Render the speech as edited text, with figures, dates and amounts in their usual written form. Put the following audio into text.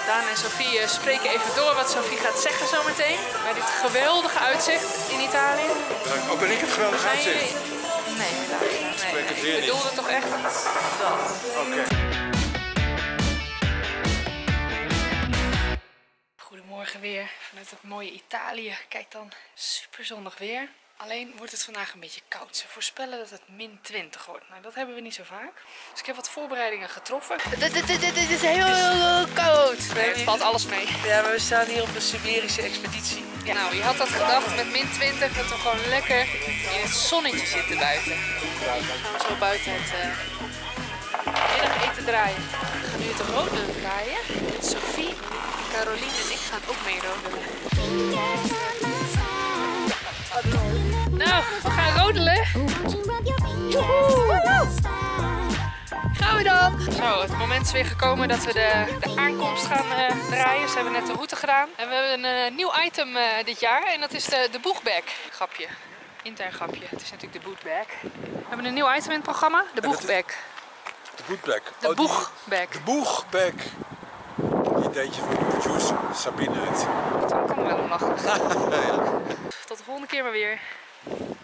Daan en Sophie spreken even door wat Sophie gaat zeggen zometeen. Bij dit geweldige uitzicht in Italië. Ook ben ik het geweldige uitzicht. Nee, helaas. Nee. Ik bedoelde toch echt dat. Oké. Goedemorgen weer vanuit het mooie Italië. Kijk dan, super zonnig weer. Alleen wordt het vandaag een beetje koud. Ze voorspellen dat het min 20 wordt. Nou, dat hebben we niet zo vaak. Dus ik heb wat voorbereidingen getroffen. Dit is heel koud. Nee, het valt alles mee. Ja, maar we staan hier op een Siberische expeditie. Ja. Nou, je had dat gedacht met min 20 dat we gewoon lekker in het zonnetje zitten buiten. Dan gaan we zo buiten het middageten draaien. We gaan nu het rodelen draaien. En Sophie, Caroline en ik gaan ook mee rodelen. Nou, we gaan rodelen. Gaan we dan? Zo, het moment is weer gekomen dat we de aankomst gaan draaien. Ze hebben net de route gedaan. En we hebben een nieuw item dit jaar. En dat is de boegbag. Grapje. Intern grapje. Het is natuurlijk de bootbag. We hebben een nieuw item in het programma. De boegbag. De bootbag. De boegbag. De boegbag. Ideetje van de producer, Sabine het. Daar kan ik wel om lachen. Ja. Tot de volgende keer maar weer.